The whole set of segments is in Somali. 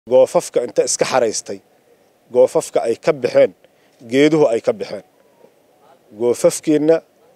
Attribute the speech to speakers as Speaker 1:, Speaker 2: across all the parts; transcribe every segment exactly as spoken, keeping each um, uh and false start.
Speaker 1: goofafka inta iska xareystay goofafka ay ka baxeen geeduhu ay ka baxeen goofafkeena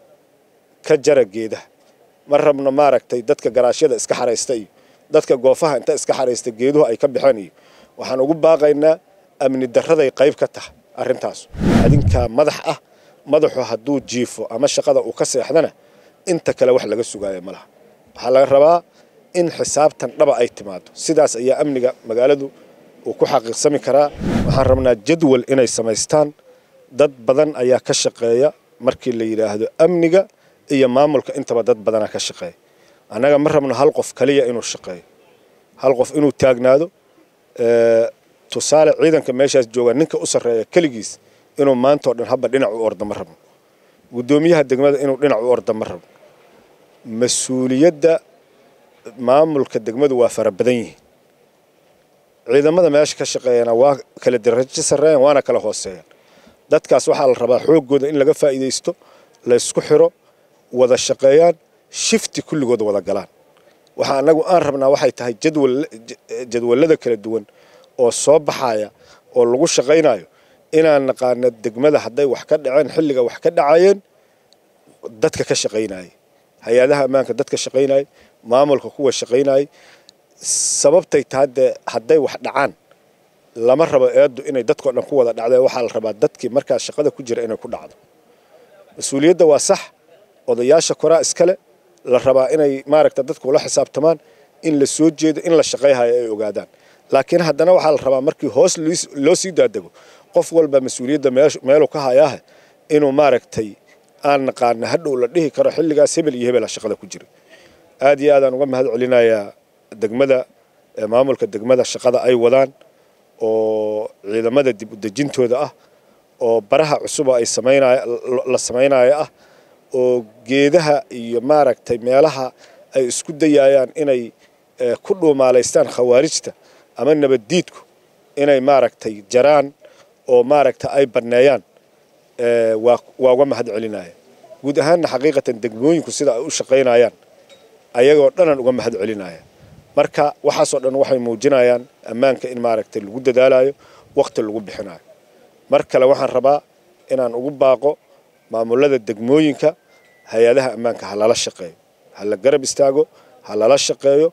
Speaker 1: ka jara geedaha ma rabno maaragtay dadka garaashyada iska xareystay dadka goofaha inta iska xareystay geeduhu ay ka baxeen waxaan ugu baaqaynaa amni darraday qayb ka tahay arintaas adinka madax ah madaxu haduu jiifo ama shaqada uu ka seexdana inta kale wax laga sugaayo malaha waxa laga rabaa in xisaabtan dhaba ay timaado sidaas ayaa amniga magaaladu uu ku xaqiiqsami karaa waxaan rabnaa jadwal inay sameystaan dad badan ayaa ka shaqeeya markii la yiraahdo amniga iyo maamulka intaba dad badan ka shaqeeya anaga ma rabno hal qof kaliya inuu shaqeeyo hal qof inuu taagnaado ee tusaale ciidanka meeshaas jooga ninka u sareeya kaligiis inuu maanta oo dhan haba dhinac u ordo ma rabno gudoomiyaha degmada inuu dhinac u ordo ma rabno mas'uuliyadda maamulka degmadu waa fara badan yihiin ciidamada meesha ka shaqeeyana waa kala darajo sareeyaan waana kala hooseeyaan dadkaas waxa la rabaa xoogooda in laga faa'iideysto la isku xiro wada shaqeeyaan shifti kulligood wada galaan waxa anagu aan rabnaa waxay tahay jadwal jadwalada kala duwan oo soo baxaya oo lagu shaqeynayo inaan naqaano degmada haday wax ka dhaceen xilliga wax ka dhacayeen dadka ka shaqeynay hay'adaha amaanka dadka shaqeynay maamulka kuwa shaqeynay sababtay tahay haday wax dhacaan lama rabo eedo inay dadku dhan ku wada dhacday waxa la rabaa dadkii markaa shaqada ku jira inay ku dhacdo mas'uuliyadda waa sax odayaasha koraa iskale la rabaa inay maaragta dadku la xisaabtamaan in la soo jeedo in la shaqeeyahay ay ogaadaan laakiin haddana waxa la rabaa markii hoos loo sii daadago qof walba mas'uuliyadda meel ka hayaa inuu maaragtay aan naqaan hadhow la dhihi karo xilligaas hebel iyo hebel shaqada ku jira aad iyo aad aan uga mahad celinayaa degmada maamulka degmada shaqada ay wadaan oo ciidamada dib u dejintooda ah oo baraha cusub ay sameynay la sameynay ah oo geedaha iyo maaragtay meelaha ay isku dayayaan inay ku dhuumaaleystaan khawaarijta ama nabadiidku inay maaragtay jaraan oo maaragtay ay badneeyaan ee waa waa uga mahad celinaya guud ahaan xaqiiqatan degmooyinku sida ay u shaqeynayaan ayagoo dhan uga mahad celinaya marka waxa soo dhan waxay muujinayaan ammaanka in maaragtay lagu dadaalayo waqti lagu bixinayo mar kale waxaan rabaa inaan ugu baaqo maamulada degmooyinka hay'adaha ammaanka halala shaqeeyo hala garab istaago halala shaqeeyo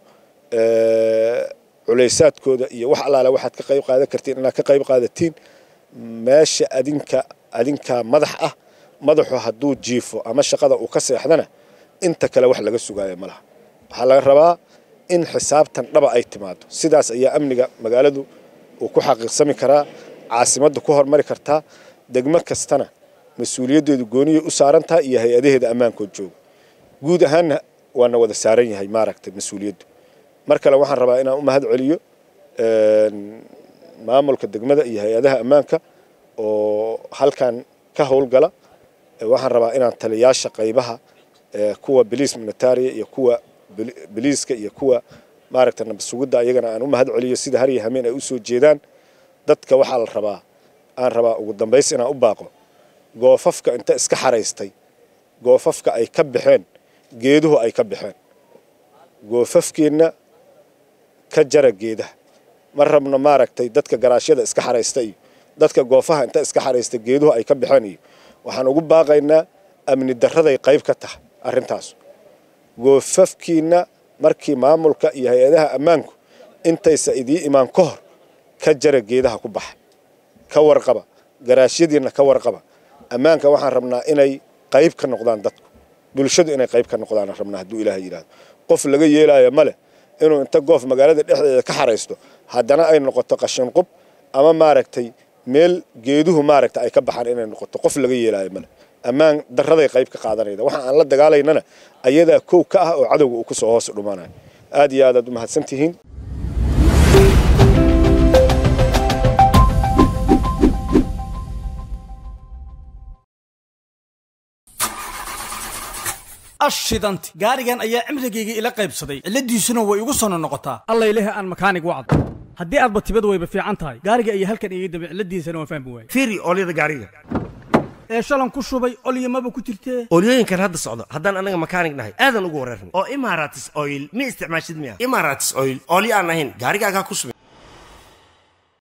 Speaker 1: ee culaysaadkooda iyo wax alaala waxaad ka qayb qaadan kartiin inaad ka qayb qaadatiin meesha adinka adinka madax ah madaxu haduu jiifo ama shaqada uu ka seexdana inta kale wax laga sugaayo malaha waxa laga rabaa in xisaabtan dhaba ay timaado sidaas ayaa amniga magaaladu uu ku xaqiiqsami karaa caasimadda ku hormari kartaa degmo kastana mas'uuliyadeedu gooniyo u saaran tahay iyo hay'adaheeda ammaankood jooga guud ahaan waana wada saaran yahay maaragtay mas'uuliyaddu mar kale waxaan rabaa inaan u mahad celiyo een maamulka degmada iyo hay'adaha ammaanka oo halkan ka howlgala waxaan rabaa inaan taliyaasha qaybaha kuwa police military iyo kuwa biliiska iyo kuwa maaragtay nabadsuguda ayagana aan u mahad celiyo sida har iyo hameen ay u soo jeedaan dadka waxa la rabaa aan rabaa ugu dambeys inaan u baaqo goofafka inta iska xareystay goofafka ay ka baxeen geeduhu ay ka baxeen goofafkeena ka jara geedaha ma rabno maaragtay dadka garaashyada iska xareystay dadka goofaha inta iska xareystay geeduhu ay ka baxeen waxaan ugu baaqaynaa amni darraday qayb ka tahay arintaas goofafkiina markii maamulka iyo hay'adaha ammaanku intaysa idii imaan ka hor ka jara geedaha ku baxa ka warqaba garaashyadiina ka warqaba ammaanka waxaan rabnaa inay qayb ka noqdaan dadku bulshadu inay qayb ka noqdaan rabnaa haduu ilaahay yiraahdo qof laga yeelaayo male inuu inta goof magaalada dhexdeeda ka xareysto haddana ay noqoto qashin qub ama maaragtay meel geeduhu maaragtay ay ka baxaan inay noqoto qof laga yeelaayo male ammaan darraday qayb ka qaadanayda waxa aan la dagaalaynana ayada koow ka ah oo cadawga uu ku soo hoos dhumaanayo aad iyo aad u mahadsantihiin
Speaker 2: ashidanti gaarigan ayaa cimrigeyga ila qaybsaday ciladiisuna way igu soo noqotaa
Speaker 3: alla ilaahay aan makaanig wacd haddii aad batibad wayba fiican tahay gaariga ayaa halkan iga daba ciladiisana waan fahmi waayay
Speaker 4: fiiri ooliyada gaariga
Speaker 3: ee shalan ku shubay olyo maba ku jirtee
Speaker 4: ooliyooyinkan hadda socdo haddaan anaga makaanig nahay aadan ugu wareerna oo Emirates Oil ma isticmaashid miya Emirates Oil ooli aan ahayn gaarigaaga ku shubay